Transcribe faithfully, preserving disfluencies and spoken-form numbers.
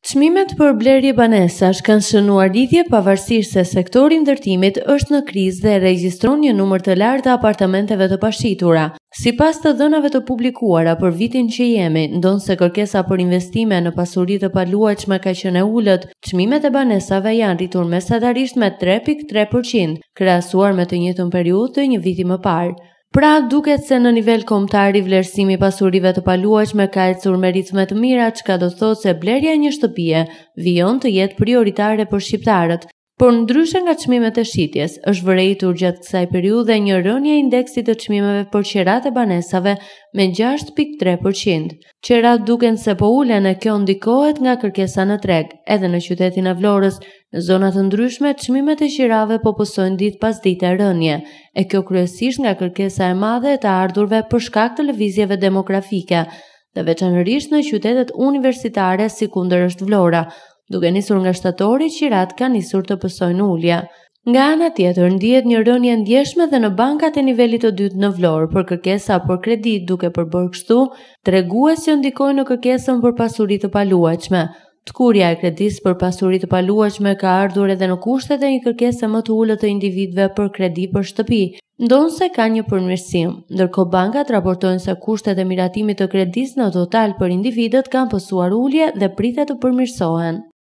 Çmimet për blerje banesash kanë shënuar rritje pavarësisht se sektori i ndërtimit është në krizë dhe regjistron një numër të lartë të apartamenteve të pashitura. Sipas të dhënave të publikuara për vitin që jemi, ndonse kërkesa për investime në pasuri të paluajtshme ka qenë e ulët, çmimet e banesave janë rritur mesatarisht me tre pikë tre përqind, krahasuar me të njëjtën periudhë të një viti më parë. Pra, duket se në nivel kombëtar i vlerësimi i pasurive të paluajtshme ka ecur me ritme të mira, çka do të thotë se blerja e një shtëpie vijon të jetë prioritare për shqiptarët. Por ndryshe nga çmimet e shitjes, është vërejtur gjatë kësaj periudhe një rënje e indeksit të çmimeve për qerat e banesave me gjashtë pikë tre përqind. Qerat duken se po ulen e kjo ndikohet nga kërkesa në treg, edhe në qytetin e Vlorës. Në zona të ndryshme, çmimet e qirave po pësojnë ditë pas dite rënje, e kjo kryesisht nga kërkesa e madhe e të ardhurve për shkak të lëvizjeve demografike, dhe veçanërisht në qytetet universitare si kundër është Vlora. Duke nisur nga shtatori, qirat ka nisur të pësojnë ulja. Nga ana tjetër, ndihet një rënje ndjeshme dhe në bankat e nivelit të dytë në Vlorë për kërkesa për kredi, duke përbërë kështu tregues që ndikojnë në kërkesën për pasuri të paluajtshme. Tkurja e kredisë për pasuri të paluajtshme ka ardhur edhe në kushtet e një kërkese më të ulët të individëve për kredi për shtëpi, ndonse ka një përmirësim, ndërkohë bankat raportojnë se kushtet e miratimit të kredisë në total për individët kanë pësuar ulje dhe pritet të përmirësohen.